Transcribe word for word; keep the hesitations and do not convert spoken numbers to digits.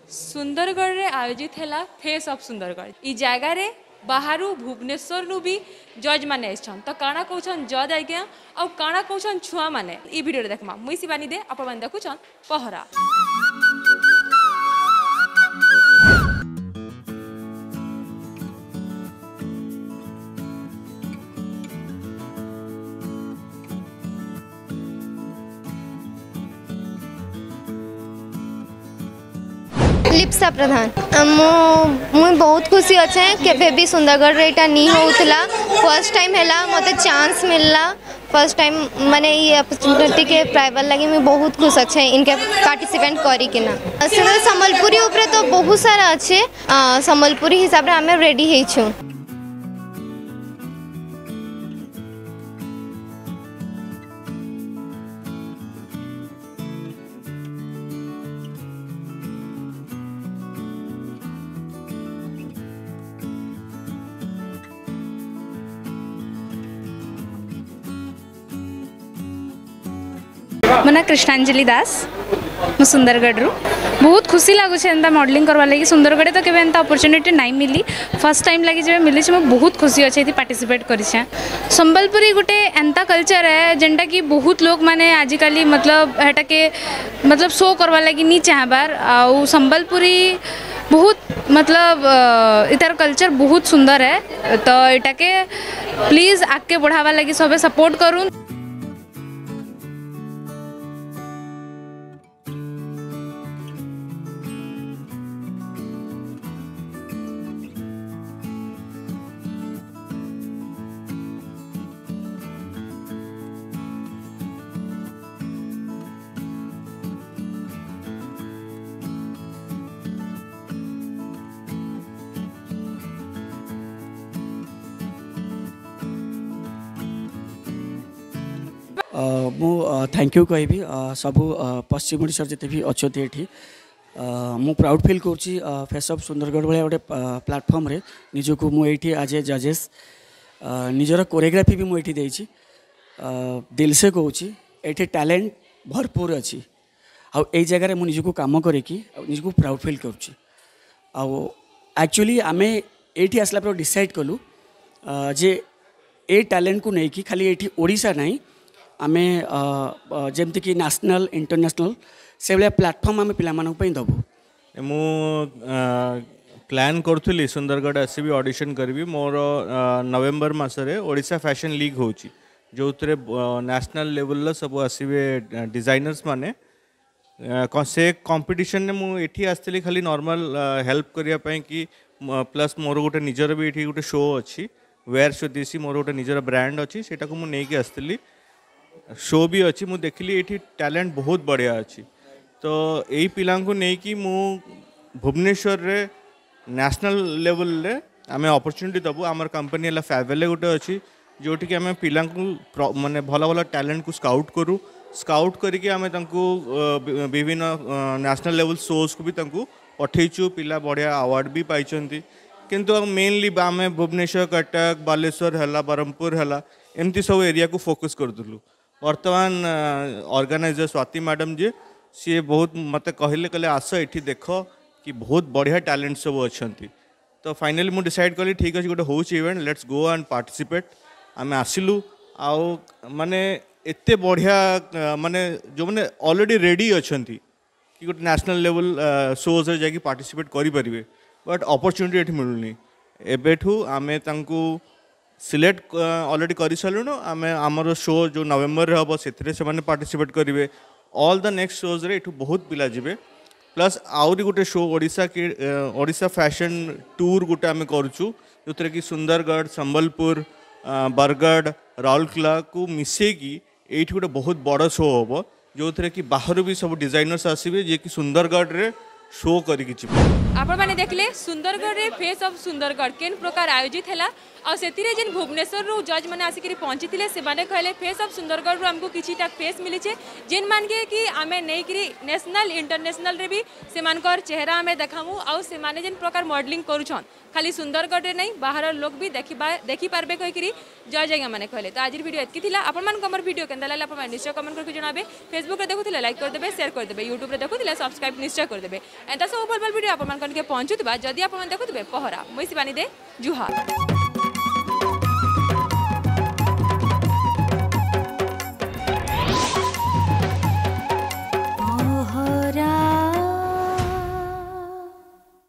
सुंदरगढ़ रे आयोजित है फेस ऑफ सुंदरगढ़ ई जगह रे बाहर भुवनेश्वर रु भी जज मैंने आछन तो काଣା कहछन जज आज्ञा और काଣା कहछन छुआ माने ई वीडियो रे देखमा मुई शिवानी दे आपण माने देखुछन पहरा। लिप्सा प्रधान मुझे बहुत खुशी अच्छे केवे भी सुंदरगढ़ रे नहीं होता फर्स्ट टाइम है मत चांस मिलला फर्स्ट टाइम माने ये अपॉर्चुनिटी के प्राइवल लगे मुझे बहुत खुश अच्छे इनके पार्टिसिपेंट करी कि संबलपुरी उपरे तो बहुत सारा अच्छे संबलपुरी हिसाब से आम रेडी है। मो ना कृष्णांजलि दास मु सुंदरगढ़ रु बहुत खुशी लगुच एंता मॉडलिंग करवा लगी सुंदरगढ़ तो केवे एंता अपॉर्चुनिटी नहीं मिली फर्स्ट टाइम लगी जब मिली मैं बहुत खुशी अच्छे ये पार्टिसिपेट कर संबलपुरी गोटे एंता कल्चर है जेनटा कि बहुत लोग माने आजिकल मतलब हेटा के मतलब शो करवा लगी नहीं चाहबार आउ संबलपुरी बहुत मतलब इतार कल्चर बहुत सुंदर है तो इटा के प्लीज आगे बढ़ावा लगी सबे सपोर्ट करूँ। मु थैंक यू कहबी सबू पश्चिम ओडिशा जिते भी अच्छा ये मु प्राउड फील कर फेस ऑफ सुंदरगढ़ भाया गोटे प्लेटफॉर्म रे निजको मुझे आज ए जजेस निजर कोरियोग्राफी भी मुझे देछि दिल से कहूँ ये टैलेंट भरपूर अच्छी आउ ए जगह मुझे निजको काम करके निजको प्राउड फील कर एक्चुअली आम ये आसला पर डिसाइड कलु जे ए टैलेंट को लेकिन खाली ये ओडिशा नहीं आमे जमती कि नेशनल इंटरनेशनल से भाया प्लेटफॉर्म आम पे दबू मु प्लान करूली सुंदरगढ़ आसबि ऑडिशन करी मोर नवेम्बर मसरे ओडिशा फैशन लीग हो जो नेशनल लेवल सब आसबे डिजाइनर्स माने से कंपटीशन ने मुझे आसती खाली नॉर्मल हेल्प करने कि प्लस मोर गोटे निजर भी ये गोटे शो अच्छी वेयर स्वदेशी मोर गोटे निजर ब्रांड अच्छी से मुझे आसती शो भी अच्छी मुझे देखली ये टैलेंट बहुत बढ़िया अच्छी तो यही पिला को नहीं कि मु भुवनेश्वर रे नेशनल लेवल रे आमे अपॉर्चुनिटी दबु आमर कंपनी है फेयरवेल गोटे अच्छी जोटि आम पिला माने भल भल टैलेंट को स्काउट करूँ स्काउट करके आमे तांको विभिन्न नेशनल लेवल शोज को भी तांको पठेचु पिला बढ़िया अवार्ड भी पाई किंतु मेनली आम भुवनेश्वर कटक बालेश्वर है ब्रह्मपुर है एमती सब एरिया को फोकस करूँ वर्तमान ऑर्गेनाइजर स्वाति मैडम जी सी बहुत मत कहले कहले आस ये देख कि बहुत बढ़िया टैलेंट सब अच्छा तो फाइनली मुझे डिसाइड कली ठीक अच्छे गोटे हूँ event let's go and participate आम आसिलु आउ माने एते बढ़िया माने जो मैंने ऑलरेडी रेडी अच्छा कि गोटे नेशनल लेवल शोज जाकि पार्टिसिपेट करें बट अपॉर्चुनिटी ये मिलूनी एबेठू आमे तांको सिलेक्ट ऑलरेडी कर सारूँ आम आमर शो जो नवेम्बर हम से पार्टिसिपेट करेंगे ऑल द नेक्स्ट शोज रे एठू बहुत पिला जीवे प्लस आउरी गोटे शो ओडिशा के ओडिशा फैशन टूर गोटे आम करूँ जो कि सुंदरगढ़ संबलपुर बरगढ़ राउरकेला को मिसेकी ये गोटे बहुत बड़ शो हम जो कि बाहर भी सब डिजाइनर्स आसबे जे कि सुंदरगढ़ रे शो करी। आपण मैंने देखले सुंदरगढ़ रे फेस ऑफ सुंदरगढ़ केन प्रकार आयोजित है और से जेन भुवनेश्वर रु जज मैंने आसिक पहुंची थे से कहले फेस ऑफ सुंदरगढ़ आमको किछिटा फेस मिली जेन मान के कि आमे नहीं नेशनल इंटरनेशनल रे भी से चेहरा आमे देखामु आउ से माने जेन प्रकार मॉडलिंग करूछन खाली सुंदरगढ़ रे नहीं बाहर लोग भी देखि देखि पारबे कहिकरी जज आज्ञा मैंने कहले। तो आज वीडियो एतकी थिला आपण मान हमर वीडियो केनदा लागला आपण निश्चय कमेंट करके जणाबे फेसबुक रे देखुथिले लाइक कर देबे शेयर कर देबे यूट्यूब रे देखुथिले सब्सक्राइब निश्चय कर देबे एंता सब भल भल वीडियो आपण मान कनके पहुंचुतबा जदि आपण मान देखुथिबे पहरा मुई शिवानी दे जुहार।